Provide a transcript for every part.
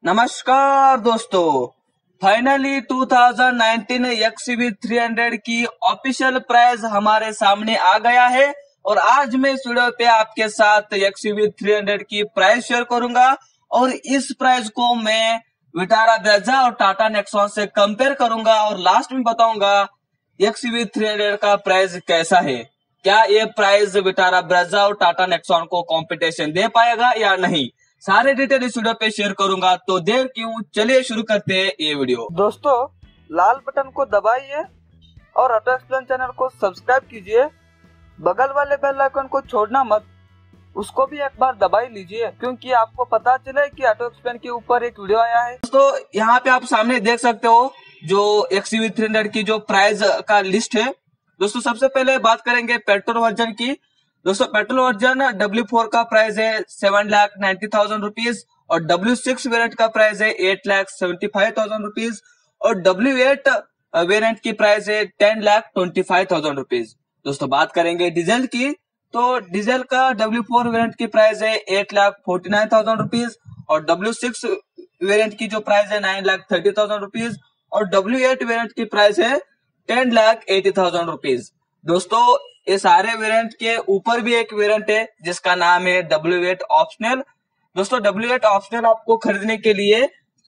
नमस्कार दोस्तों, finally 2019 XUV300 की ऑफिशियल प्राइस हमारे सामने आ गया है और आज मैं इस वीडियो पे आपके साथ XUV300 की प्राइस शेयर करूंगा और इस प्राइस को मैं विटारा ब्रेजा और टाटा नेक्सॉन से कंपेयर करूंगा और लास्ट में बताऊंगा XUV300 का प्राइस कैसा है। क्या ये प्राइस विटारा ब्रेजा और टाटा नेक्सॉन को कंपटीशन दे पाएगा या नहीं, सारे डिटेल इस वीडियो पे शेयर करूंगा। तो देर क्यों, चलिए शुरू करते हैं ये वीडियो। दोस्तों, लाल बटन को दबाइए और ऑटो एक्सप्लेन चैनल को सब्सक्राइब कीजिए। बगल वाले बेल आइकन को छोड़ना मत, उसको भी एक बार दबाई लीजिए क्योंकि आपको पता चले कि ऑटो एक्सप्लेन के ऊपर एक वीडियो आया है। दोस्तों, यहाँ पे आप सामने देख सकते हो जो XUV300 की जो प्राइस का लिस्ट है। दोस्तों, सबसे पहले बात करेंगे पेट्रोल वर्जन की। दोस्तों, पेट्रोल वर्जन W4 का प्राइस है 7,90,000 रुपीज और W6 वेरिएंट का प्राइस है 8,75,000 रुपीज और W8 वेरिएंट की प्राइस है 10,25,000 रुपीज। दोस्तों, बात करेंगे डीजल की, तो डीजल का W4 वेरिएंट की प्राइस है 8,49,000 रुपीज और W6 वेरिएंट की जो प्राइस है 9,30,000 रुपीज और W8 वेरिएंट की प्राइस है 10,80,000 रुपीज। दोस्तों, ये सारे वेरिएंट के ऊपर भी एक वेरिएंट है जिसका नाम है W8 ऑप्शनल। दोस्तों, W8 ऑप्शनल आपको खरीदने के लिए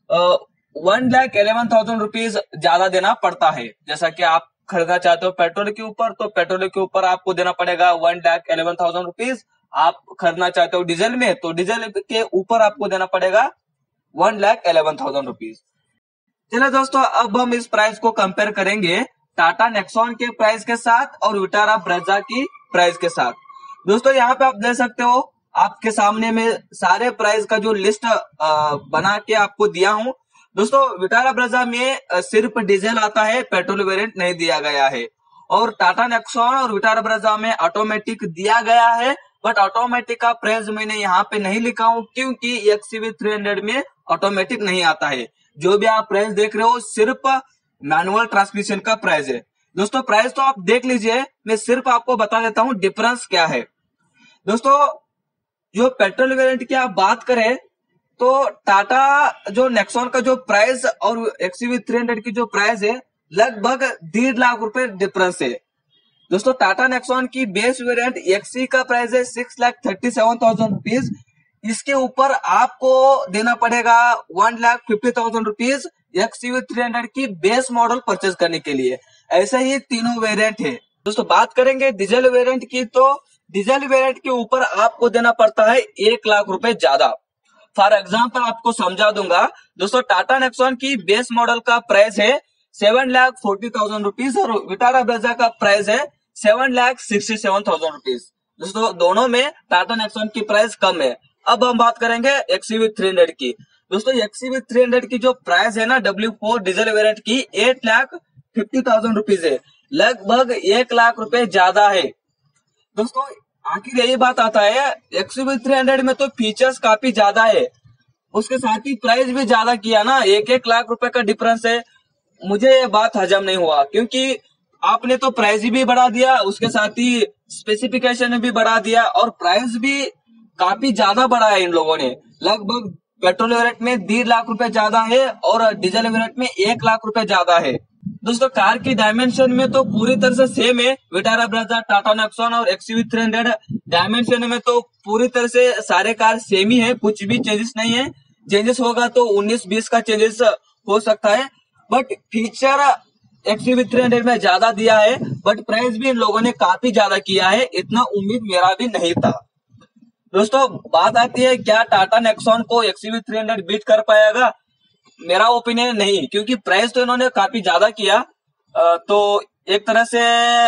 1,11,000 रुपीज ज्यादा देना पड़ता है। जैसा कि आप खरीदना चाहते हो पेट्रोल के ऊपर, तो पेट्रोल के ऊपर आपको देना पड़ेगा 1,11,000 रुपीज। आप खरीदना चाहते हो डीजल में, तो डीजल के ऊपर आपको देना पड़ेगा 1,11,000 रुपीज। चलिए दोस्तों, अब हम इस प्राइस को कंपेयर करेंगे टाटा नेक्सॉन के प्राइस के साथ और विटारा ब्रेजा की प्राइस के साथ। दोस्तों, यहाँ पे आप देख सकते हो, आपके सामने में सारे प्राइस का जो लिस्ट बना के आपको दिया हूँ। दोस्तों, विटारा ब्रेजा में सिर्फ डीजल आता है, पेट्रोल वेरिएंट नहीं दिया गया है और टाटा नेक्सॉन और विटारा ब्रेजा में ऑटोमेटिक दिया गया है, बट ऑटोमेटिक का प्राइस मैंने यहाँ पे नहीं लिखा हूँ क्योंकि XUV300 में ऑटोमेटिक नहीं आता है। जो भी आप प्राइस देख रहे हो सिर्फ मैनुअल ट्रांसमिशन का प्राइस है। दोस्तों, प्राइस तो आप देख लीजिए, मैं सिर्फ आपको बता देता हूँ डिफरेंस क्या है। दोस्तों, जो पेट्रोल वेरिएंट की आप बात करें तो टाटा जो नेक्सॉन का जो प्राइस और XUV300 की जो प्राइस है लगभग 1.5 लाख रुपए डिफरेंस है। दोस्तों, टाटा नेक्सॉन की बेस वेरिएंट XE का प्राइस है 6,37,000 रुपीज। इसके ऊपर आपको देना पड़ेगा 1,50,000 रुपीज XUV300 की बेस मॉडल परचेज करने के लिए। ऐसे ही तीनों वेरिएंट है। दोस्तों, बात करेंगे डीजल वेरिएंट की, तो डीजल वेरिएंट के ऊपर आपको देना पड़ता है 1 लाख रुपए ज्यादा। फॉर एग्जांपल आपको समझा दूंगा। दोस्तों, टाटा नेक्सॉन की बेस मॉडल का प्राइस है 7,40,000 रुपीज और विटारा ब्रेजा का प्राइस है 7,67,000 रुपीज। दोस्तों, दोनों में टाटा नेक्सॉन की प्राइस कम है। अब हम बात करेंगे XUV300 की। दोस्तों, XUV300 की जो प्राइस है ना W4 डीजल वेरिएंट की 8,50,000 रुपीज है, लगभग 1 लाख रुपए ज्यादा है। दोस्तों, आखिर यही बात आता है, XUV300 में तो फीचर्स काफी ज्यादा है, उसके साथ ही प्राइस भी ज्यादा किया ना, 1-1 लाख रुपए का डिफरेंस है। मुझे ये बात हजम नहीं हुआ क्योंकि आपने तो प्राइस भी बढ़ा दिया, उसके साथ ही स्पेसिफिकेशन भी बढ़ा दिया और प्राइस भी काफी ज्यादा बढ़ा है इन लोगों ने। लगभग पेट्रोल वेरिएंट में 1.5 लाख रुपए ज्यादा है और डीजल वेरिएंट में 1 लाख रुपए ज्यादा है। दोस्तों, कार की डायमेंशन में तो पूरी तरह से सेम है। विटारा ब्रेजा, टाटा नेक्सॉन और XUV300 डायमेंशन में तो पूरी तरह से सारे कार सेम ही है, कुछ भी चेंजेस नहीं है। चेंजेस होगा तो 19-20 का चेंजेस हो सकता है, बट फीचर XUV300 में ज्यादा दिया है, बट प्राइस भी इन लोगों ने काफी ज्यादा किया है। इतना उम्मीद मेरा भी नहीं था। दोस्तों, बात आती है क्या टाटा नेक्सॉन को XUV300 बीट कर पाएगा? मेरा ओपिनियन नहीं, क्योंकि प्राइस तो इन्होंने काफी ज्यादा किया। तो एक तरह से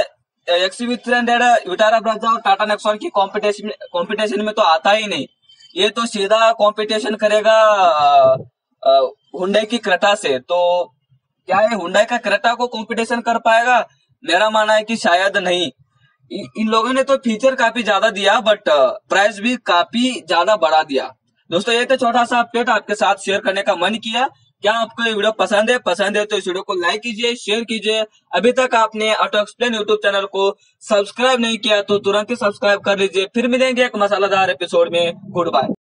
XUV300 विटारा ब्रेजा और टाटा नेक्सॉन की कंपटीशन में तो आता ही नहीं। ये तो सीधा कंपटीशन करेगा हुंडई की क्रेटा से। तो क्या ये हुंडई का क्रेटा को कंपटीशन कर पाएगा? मेरा मानना है कि शायद नहीं। इन लोगों ने तो फीचर काफी ज्यादा दिया बट प्राइस भी काफी ज्यादा बढ़ा दिया। दोस्तों, ये तो छोटा सा अपडेट आपके साथ शेयर करने का मन किया। क्या आपको ये वीडियो पसंद है तो इस वीडियो को लाइक कीजिए, शेयर कीजिए। अभी तक आपने ऑटो एक्सप्लेन यूट्यूब चैनल को सब्सक्राइब नहीं किया तो तुरंत ही सब्सक्राइब कर लीजिए। फिर मिलेंगे एक मसालेदार एपिसोड में। Good bye.